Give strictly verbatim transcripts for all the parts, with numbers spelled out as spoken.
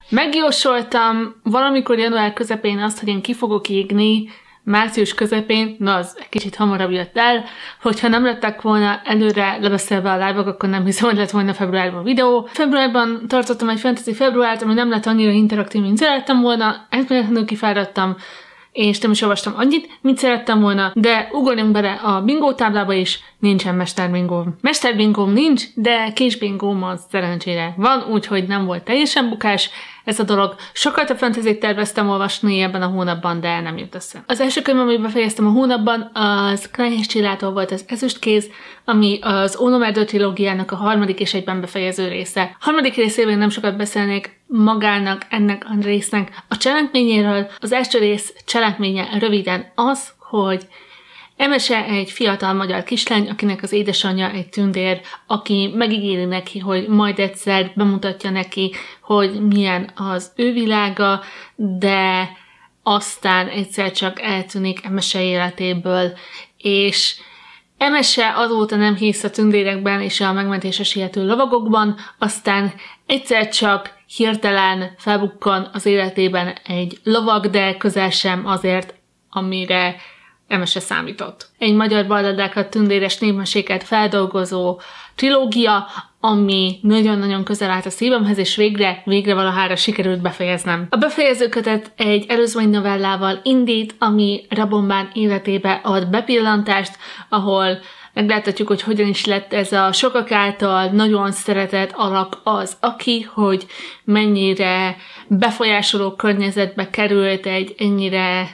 Megjósoltam valamikor január közepén azt, hogy én ki fogok égni március közepén, na az egy kicsit hamarabb jött el, hogyha nem lettek volna előre lebeszélve a live-ok, akkor nem hiszem, hogy lett volna februárban videó. Februárban tartottam egy fantasy februárt, ami nem lett annyira interaktív, mint szerettem volna, átmenetlenül kifáradtam, és nem is olvastam annyit, mint szerettem volna, de ugorjunk bele a bingó táblába is, nincsen mesterbingóm. Mesterbingóm nincs, de kisbingóm az szerencsére van, úgyhogy nem volt teljesen bukás ez a dolog. Sokkal több fantasyt terveztem olvasni ebben a hónapban, de nem jött össze. Az első könyv, amit befejeztem a hónapban, az Kleinhens Csillától volt az Ezüstkéz, ami az Ólomerdő trilógiának a harmadik és egyben befejező része. A harmadik részében nem sokat beszélnék magának, ennek a résznek a cselekményéről. Az első rész cselekménye röviden az, hogy Emese egy fiatal magyar kislány, akinek az édesanyja egy tündér, aki megígéri neki, hogy majd egyszer bemutatja neki, hogy milyen az ő világa, de aztán egyszer csak eltűnik Emese életéből, és Emese azóta nem hisz a tündérekben és a megmentésre siető lovagokban, aztán egyszer csak hirtelen felbukkan az életében egy lovag, de közel sem azért, amire Emese számított. Egy magyar balladákat, tündéres népmeséket feldolgozó trilógia, ami nagyon-nagyon közel állt a szívemhez, és végre, végre valahára sikerült befejeznem. A befejező kötet egy előzmény novellával indít, ami Rabombán életébe ad bepillantást, ahol megláthatjuk, hogy hogyan is lett ez a sokak által nagyon szeretett alak az, aki, hogy mennyire befolyásoló környezetbe került egy ennyire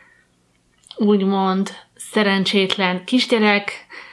úgymond szerencsétlen kisgyerek,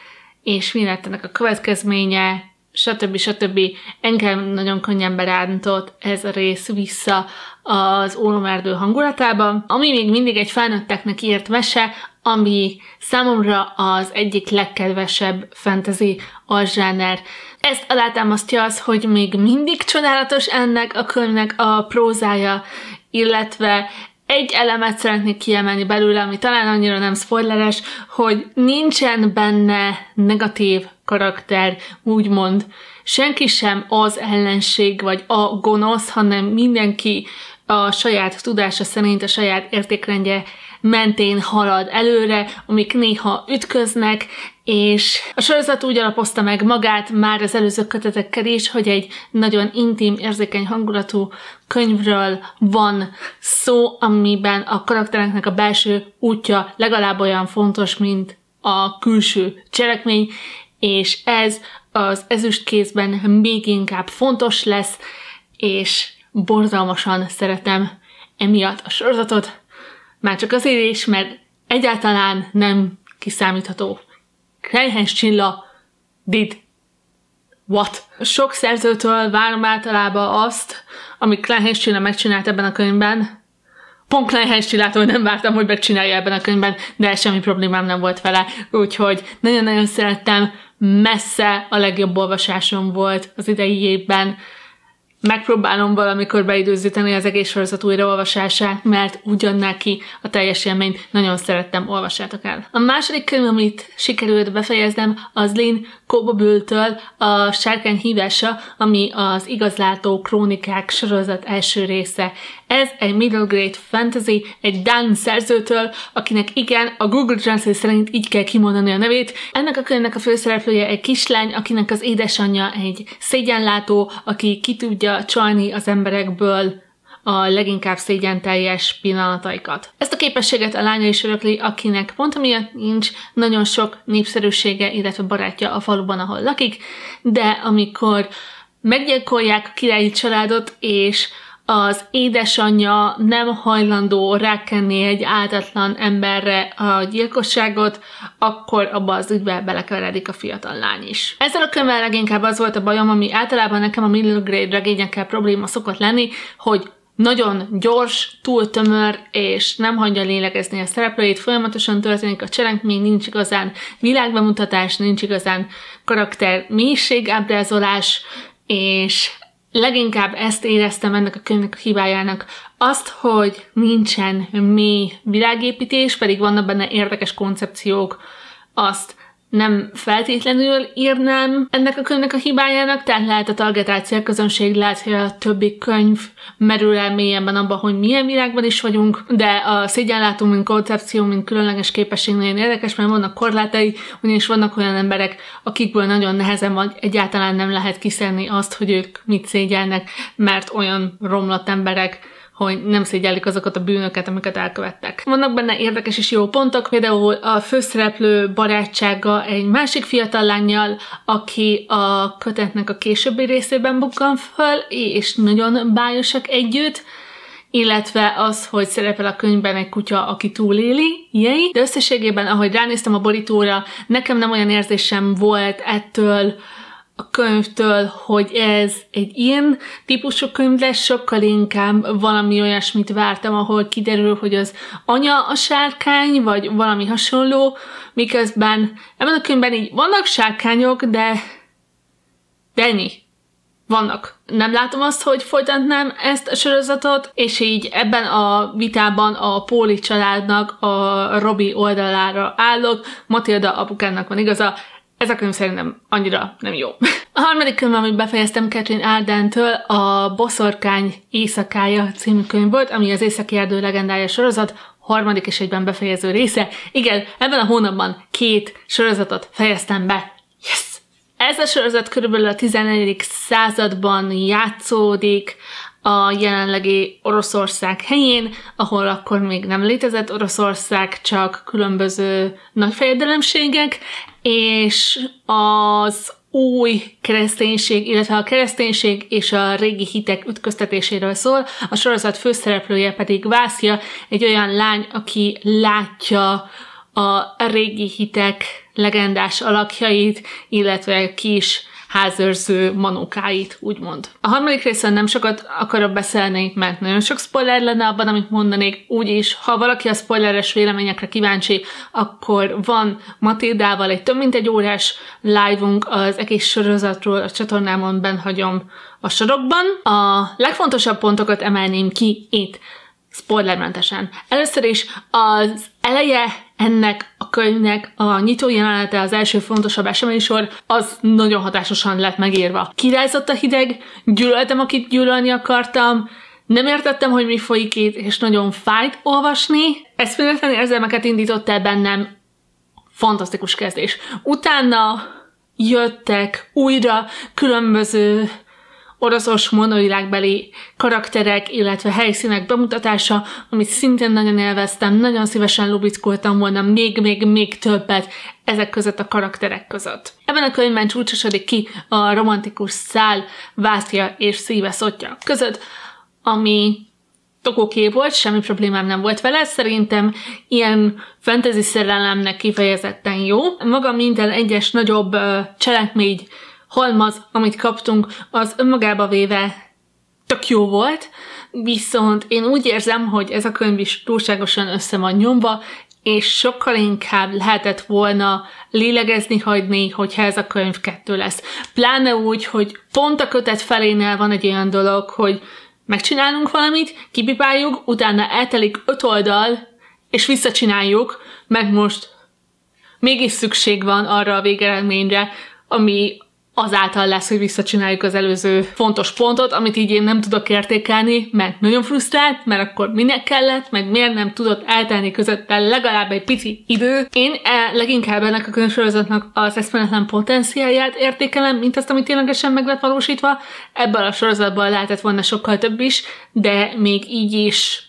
és mi lett ennek a következménye, stb. stb. Engem nagyon könnyen berántott ez a rész vissza az Ólomerdő hangulatában, ami még mindig egy felnőtteknek írt mese, ami számomra az egyik legkedvesebb fantasy alzsáner. Ezt alátámasztja az, hogy még mindig csodálatos ennek a könyvnek a prózája, illetve egy elemet szeretnék kiemelni belőle, ami talán annyira nem spoileres, hogy nincsen benne negatív karakter, úgymond. Senki sem az ellenség vagy a gonosz, hanem mindenki a saját tudása szerint, a saját értékrendje mentén halad előre, amik néha ütköznek, és a sorozat úgy alapozta meg magát már az előző kötetekkel is, hogy egy nagyon intim, érzékeny hangulatú könyvről van szó, amiben a karaktereknek a belső útja legalább olyan fontos, mint a külső cselekmény, és ez az Ezüstkézben még inkább fontos lesz, és borzalmasan szeretem emiatt a sorozatot, már csak azért is, mert egyáltalán nem kiszámítható. Kleinhens Csilla did what? Sok szerzőtől várom általában azt, amit Kleinhens Csilla megcsinált ebben a könyvben. Pont Kleinhens Csillától nem vártam, hogy megcsinálja ebben a könyvben, de semmi problémám nem volt vele. Úgyhogy nagyon-nagyon szerettem, messze a legjobb olvasásom volt az idei évben. Megpróbálom valamikor beidőzíteni az egész sorozat újraolvasását, mert úgy adná ki a teljes élményt, nagyon szerettem, olvassátok el. A második könyv, amit sikerült befejeznem, az Lynn Kobobültől a Sárkány hívása, ami az Igazlátó krónikák sorozat első része. Ez egy middle grade fantasy, egy dán szerzőtől, akinek igen, a Google Translate szerint így kell kimondani a nevét. Ennek a könyvnek a főszereplője egy kislány, akinek az édesanyja egy szégyenlátó, aki ki tudja csalni az emberekből a leginkább szégyenteljes pillanataikat. Ezt a képességet a lánya is örökli, akinek pont amiatt nincs nagyon sok népszerűsége, illetve barátja a faluban, ahol lakik, de amikor meggyilkolják a királyi családot, és az édesanyja nem hajlandó rákenni egy áldatlan emberre a gyilkosságot, akkor abba az ügybe belekeveredik a fiatal lány is. Ezzel a könyvvel leginkább az volt a bajom, ami általában nekem a middle grade regényekkel probléma szokott lenni, hogy nagyon gyors, túl tömör, és nem hagyja lélegezni a szereplőit, folyamatosan történik a cselekmény, nincs igazán világbemutatás, nincs igazán karakter mélységábrázolás, és leginkább ezt éreztem ennek a könyvnek a hibájának, azt, hogy nincsen mély világépítés, pedig vannak benne érdekes koncepciók, azt nem feltétlenül írnám ennek a könyvnek a hibájának, tehát lehet a targetált célközönség, lehet, hogy a többi könyv merül el mélyebben abban, hogy milyen világban is vagyunk, de a szégyenlátó, mint koncepció, mint különleges képesség nagyon érdekes, mert vannak korlátai, ugyanis vannak olyan emberek, akikből nagyon nehezen vagy egyáltalán nem lehet kiszedni azt, hogy ők mit szégyelnek, mert olyan romlott emberek, hogy nem szégyellik azokat a bűnöket, amiket elkövettek. Vannak benne érdekes és jó pontok, például a főszereplő barátsága egy másik fiatal lánnyal, aki a kötetnek a későbbi részében bukkan föl, és nagyon bájosak együtt, illetve az, hogy szerepel a könyvben egy kutya, aki túléli, jej. De összességében, ahogy ránéztem a borítóra, nekem nem olyan érzésem volt ettől a könyvtől, hogy ez egy ilyen típusú könyv lesz, sokkal inkább valami olyasmit vártam, ahol kiderül, hogy az anya a sárkány, vagy valami hasonló, miközben ebben a könyvben így vannak sárkányok, de de ennyi. Vannak. Nem látom azt, hogy folytatnám ezt a sorozatot, és így ebben a vitában a Póli családnak a Robbie oldalára állok, Matilda apukának van igaza, ez a könyv szerintem annyira nem jó. A harmadik könyv, amit befejeztem Catherine Ardentől, a Boszorkány éjszakája című könyv volt, ami az Északi Erdő legendája sorozat, harmadik és egyben befejező része. Igen, ebben a hónapban két sorozatot fejeztem be. Yes! Ez a sorozat körülbelül a tizennegyedik században játszódik, a jelenlegi Oroszország helyén, ahol akkor még nem létezett Oroszország, csak különböző nagyfejedelemségek, és az új kereszténység, illetve a kereszténység és a régi hitek ütköztetéséről szól, a sorozat főszereplője pedig Vászja, egy olyan lány, aki látja a régi hitek legendás alakjait, illetve kis házőrző manókáit, úgymond. A harmadik részen nem sokat akarok beszélni, mert nagyon sok spoiler lenne abban, amit mondanék, úgyis, ha valaki a spoileres véleményekre kíváncsi, akkor van Matildával egy több mint egy órás live-unk az egész sorozatról, a csatornámon bennhagyom a sorokban. A legfontosabb pontokat emelném ki itt, spoilermentesen. Először is az eleje ennek a könyvnek, a nyitó jelenete, az első fontosabb eseménysor, az nagyon hatásosan lett megírva. Királyzott a hideg, gyűlöltem, akit gyűlölni akartam, nem értettem, hogy mi folyik itt, és nagyon fájt olvasni. Eszméletlen érzelmeket indított el bennem, fantasztikus kezdés. Utána jöttek újra különböző oroszos monovilágbeli karakterek, illetve helyszínek bemutatása, amit szintén nagyon élveztem, nagyon szívesen lubickoltam volna még-még-még többet ezek között a karakterek között. Ebben a könyvben csúcsosodik ki a romantikus szál Vászja és Szíve Szotya között, ami tök oké volt, semmi problémám nem volt vele, szerintem ilyen fantasy szerelemnek kifejezetten jó. Maga minden egyes nagyobb uh, cselekmény halmaz, amit kaptunk, az önmagába véve tök jó volt, viszont én úgy érzem, hogy ez a könyv is túlságosan össze van nyomva, és sokkal inkább lehetett volna lélegezni hagyni, hogyha ez a könyv kettő lesz. Pláne úgy, hogy pont a kötet felénél van egy olyan dolog, hogy megcsinálunk valamit, kipipáljuk, utána eltelik öt oldal, és visszacsináljuk, meg most mégis szükség van arra a végeredményre, ami azáltal lesz, hogy visszacsináljuk az előző fontos pontot, amit így én nem tudok értékelni, mert nagyon frusztrált, mert akkor minek kellett, meg miért nem tudott eltelni közötte legalább egy pici idő. Én e, leginkább ennek a könyvsorozatnak az eszméletlen potenciálját értékelem, mint azt, amit ténylegesen meg lett valósítva. Ebből a sorozatban lehetett volna sokkal több is, de még így is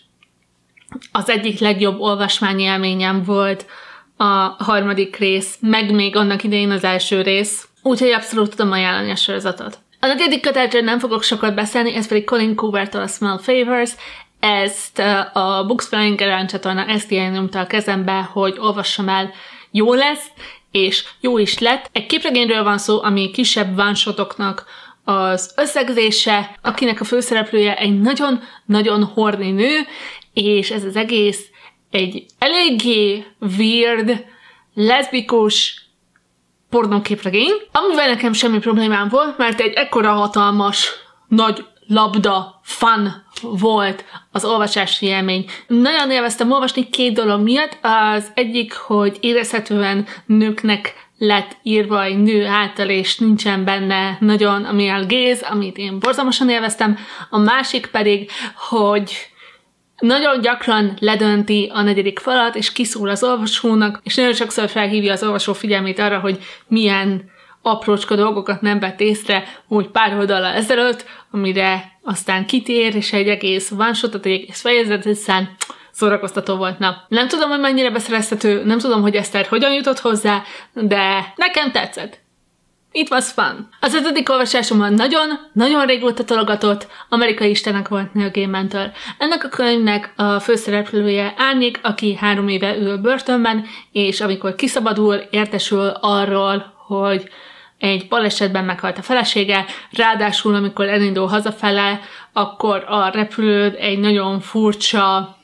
az egyik legjobb olvasmányi élményem volt a harmadik rész, meg még annak idején az első rész. Úgyhogy abszolút tudom ajánlani a sorozatot. A negyedik kötetről nem fogok sokat beszélni, ez pedig Colin Coovertől a Small Favors. Ezt a Books Flying Around csatorna ezt ilyen nyomta a kezembe, hogy olvassam el, jó lesz, és jó is lett. Egy képregényről van szó, ami kisebb one-shotoknak az összegzése, akinek a főszereplője egy nagyon-nagyon horny nő, és ez az egész egy eléggé weird, leszbikus pornóképregény, amivel nekem semmi problémám volt, mert egy ekkora hatalmas, nagy labda fun volt az olvasási élmény. Nagyon élveztem olvasni két dolog miatt. Az egyik, hogy érezhetően nőknek lett írva egy nő által, és nincsen benne nagyon a male gaze, amit én borzalmasan élveztem. A másik pedig, hogy nagyon gyakran ledönti a negyedik falat, és kiszól az olvasónak, és nagyon sokszor felhívja az olvasó figyelmét arra, hogy milyen aprócska dolgokat nem vett észre, úgy pár oldallal ezelőtt, amire aztán kitér, és egy egész one-shotot, egy egész fejezet, hiszen szórakoztató volt. Na, nem tudom, hogy mennyire beszerezhető, nem tudom, hogy Eszter hogyan jutott hozzá, de nekem tetszett. It was fun. Az ötödik olvasásomban nagyon-nagyon régóta tologatott Amerikai Istenek volt Neil Gaimantől. Ennek a könyvnek a főszereplője Árnyék, aki három éve ül börtönben, és amikor kiszabadul, értesül arról, hogy egy balesetben meghalt a felesége, ráadásul amikor elindul hazafele, akkor a repülőd egy nagyon furcsa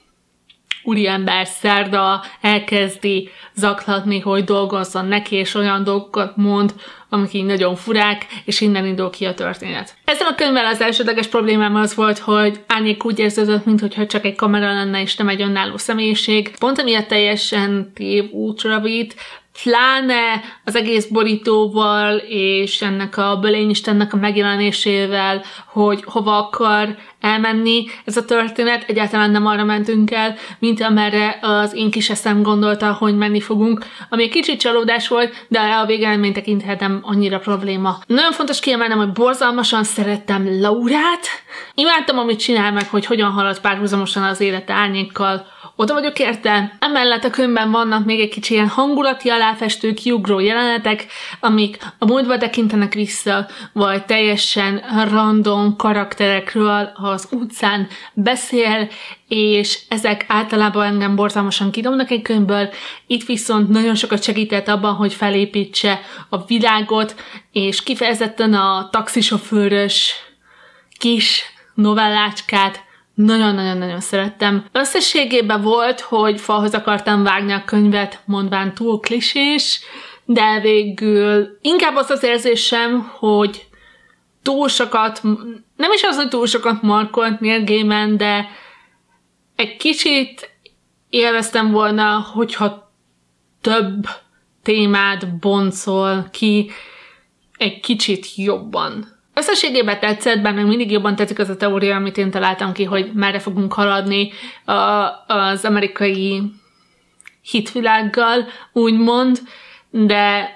úriember szerda elkezdi zaklatni, hogy dolgozzon neki, és olyan dolgokat mond, amik így nagyon furák, és innen indul ki a történet. Ezzel a könyvvel az elsődleges problémám az volt, hogy Árnyék úgy érződött, mintha csak egy kamera lenne, és nem egy önálló személyiség. Pont emiatt teljesen tévútra vitt, pláne az egész borítóval, és ennek a Bölényistennek a megjelenésével, hogy hova akar elmenni ez a történet. Egyáltalán nem arra mentünk el, mint amerre az én kis eszem gondolta, hogy menni fogunk, ami egy kicsit csalódás volt, de a végeredményt tekinthetem annyira probléma. Nagyon fontos kiemelnem, hogy borzalmasan szerettem Laurát. Imádtam, amit csinál meg, hogy hogyan halad párhuzamosan az élete Árnyékkal. Oda vagyok érte. Emellett a könyvben vannak még egy kicsi ilyen hangulati aláfestő, kiugró jelenetek, amik a múltba tekintenek vissza, vagy teljesen random karakterekről az utcán beszél, és ezek általában engem borzalmasan kidobnak egy könyvből. Itt viszont nagyon sokat segített abban, hogy felépítse a világot, és kifejezetten a taxisofőrös kis novellácskát nagyon-nagyon-nagyon szerettem. Összességében volt, hogy falhoz akartam vágni a könyvet, mondván túl klisés, de végül inkább az az érzésem, hogy túl sokat, nem is az, hogy túl sokat markolt Neil Gaiman, de egy kicsit élveztem volna, hogyha több témát boncol ki egy kicsit jobban. Összességében tetszett, bár még mindig jobban tetszik az a teória, amit én találtam ki, hogy merre fogunk haladni a, az amerikai hitvilággal, úgymond, de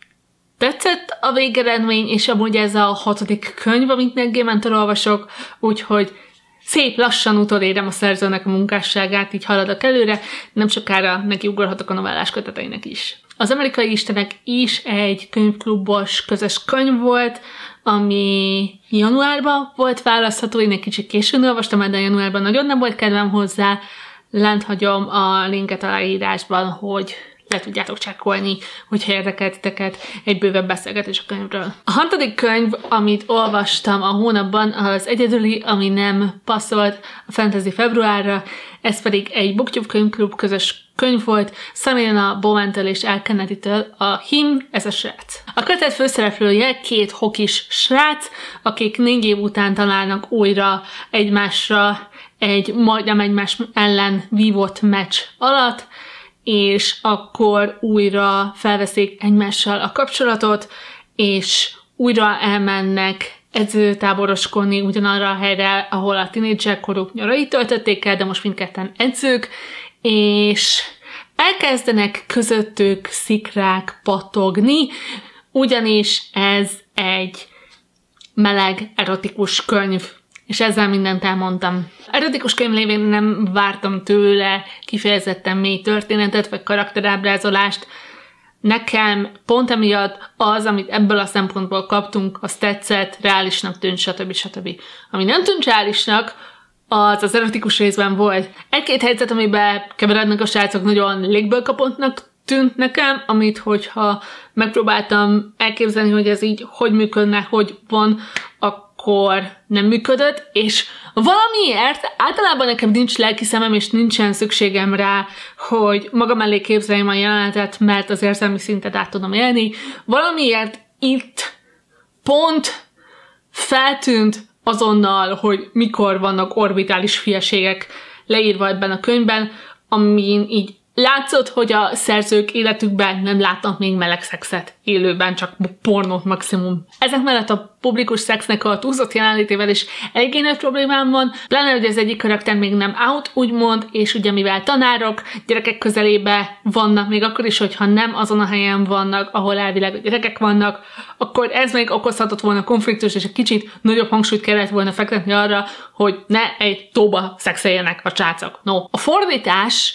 tetszett a végeredmény, és amúgy ez a hatodik könyv, amit Neil Gaimantől olvasok, úgyhogy szép lassan utolérem a szerzőnek a munkásságát, így haladok előre, nem sokára nekiugorhatok a novellás köteteinek is. Az Amerikai Istenek is egy könyvklubos közös könyv volt, ami januárban volt választható, én egy kicsit későn olvastam, de januárban nagyon nem volt kedvem hozzá. Lent hagyom a linket a leírásban, hogy le tudjátok csekkolni, hogyha érdekel titeket egy bővebb beszélgetés a könyvről. A hatodik könyv, amit olvastam a hónapban, az egyedüli, ami nem passzolt a Fantasy februárra, ez pedig egy BookTube könyvklub közös könyv volt, Samina Bowman-től és Al Kennedy-től, a Him, ez a srác. A kötet főszereplője két hokis srác, akik négy év után találnak újra egymásra egy majdnem egymás ellen vívott meccs alatt, és akkor újra felveszik egymással a kapcsolatot, és újra elmennek edzőtáboroskodni ugyanarra a helyre, ahol a tínédzserkoruk nyarait töltötték el, de most mindketten edzők, és elkezdenek közöttük szikrák pattogni, ugyanis ez egy meleg, erotikus könyv, és ezzel mindent elmondtam. Erotikus könyv lévén nem vártam tőle kifejezetten mély történetet, vagy karakterábrázolást. Nekem pont emiatt az, amit ebből a szempontból kaptunk, az tetszett, reálisnak tűnt, stb. stb. Ami nem tűnt reálisnak, az az erotikus részben volt. Egy-két helyzet, amiben keverednek a srácok, nagyon légből kapottnak tűnt nekem, amit hogyha megpróbáltam elképzelni, hogy ez így hogy működne, hogy van, akkor nem működött, és valamiért általában nekem nincs lelki szemem, és nincsen szükségem rá, hogy magam elé képzeljem a jelenetet, mert az érzelmi szintet át tudom élni. Valamiért itt pont feltűnt azonnal, hogy mikor vannak orbitális hülyeségek leírva ebben a könyvben, amin így látszott, hogy a szerzők életükben nem látnak még meleg szexet élőben, csak pornót maximum. Ezek mellett a publikus szexnek a túlzott jelenlétével is eléggé nagy problémám van, pláne, hogy az egyik karakter még nem out, úgymond, és ugye mivel tanárok gyerekek közelébe vannak, még akkor is, hogyha nem azon a helyen vannak, ahol elvileg a gyerekek vannak, akkor ez még okozhatott volna konfliktus, és egy kicsit nagyobb hangsúlyt kellett volna fektetni arra, hogy ne egy tóba szexeljenek a csácok. No, a fordítás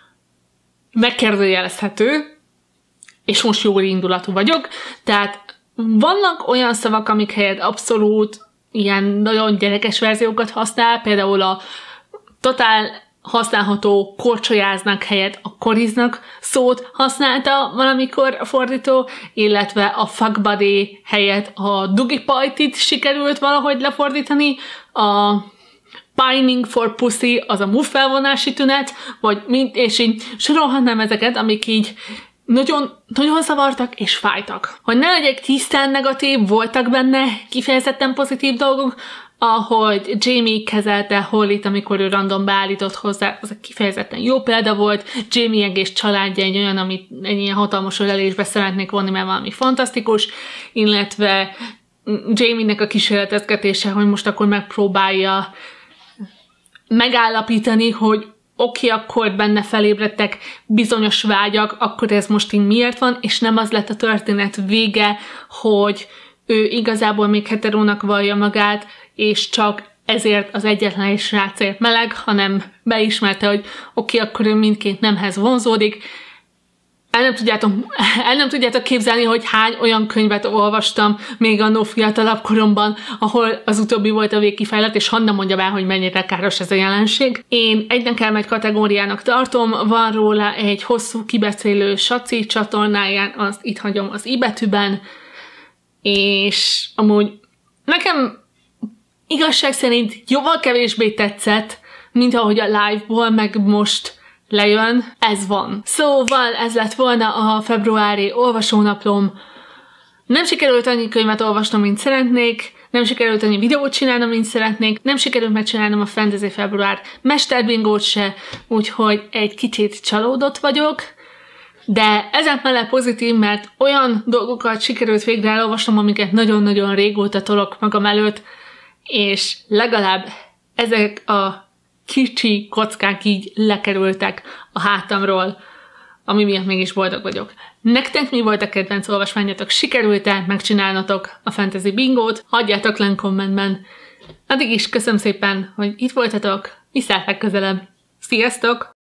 megkérdőjelezhető, és most jó indulatú vagyok, tehát vannak olyan szavak, amik helyett abszolút ilyen nagyon gyerekes verziókat használ, például a totál használható korcsolyáznak helyett a koriznak szót használta valamikor a fordító, illetve a fuck buddy helyett a dugipajtit sikerült valahogy lefordítani, a pining for pussy, az a muffelvonási tünet, vagy mind, és így sorolhatnám ezeket, amik így nagyon, nagyon zavartak és fájtak. Hogy ne legyek tisztán negatív, voltak benne kifejezetten pozitív dolgok, ahogy Jamie kezelte Hollyt, amikor ő random beállított hozzá, az egy kifejezetten jó példa volt. Jamie egész családja egy olyan, amit egy ilyen hatalmas ölelésbe szeretnék vonni, mert valami fantasztikus, illetve Jamie-nek a kísérletezgetése, hogy most akkor megpróbálja megállapítani, hogy oké, okay, akkor benne felébredtek bizonyos vágyak, akkor ez most így miért van, és nem az lett a történet vége, hogy ő igazából még heterónak vallja magát, és csak ezért az egyetlen is srácért meleg, hanem beismerte, hogy oké, okay, akkor ő mindként nemhez vonzódik. El nem, tudjátok, el nem tudjátok képzelni, hogy hány olyan könyvet olvastam még annó fiatalabb koromban, ahol az utóbbi volt a végkifejlet, és Hanna mondja be, hogy mennyire káros ez a jelenség. Én egynek elmegy kategóriának tartom, van róla egy hosszú kibeszélő Saci csatornáján, azt itt hagyom az i betűben, és amúgy nekem igazság szerint jóval kevésbé tetszett, mint ahogy a live-ból, meg most lejön, ez van. Szóval ez lett volna a februári olvasónaplom. Nem sikerült annyi könyvet olvasnom, mint szeretnék, nem sikerült annyi videót csinálnom, mint szeretnék, nem sikerült megcsinálnom a Fantasy Február mesterbingót se, úgyhogy egy kicsit csalódott vagyok, de ezen mellett pozitív, mert olyan dolgokat sikerült végre elolvasnom, amiket nagyon-nagyon régóta tolok magam előtt, és legalább ezek a kicsi kockák így lekerültek a hátamról, ami miatt mégis boldog vagyok. Nektek mi volt a kedvenc olvasmányatok? Sikerült-e megcsinálnatok a Fantasy Bingót? Hagyjátok le kommentben. Addig is köszönöm szépen, hogy itt voltatok, viszlát legközelebb. Sziasztok!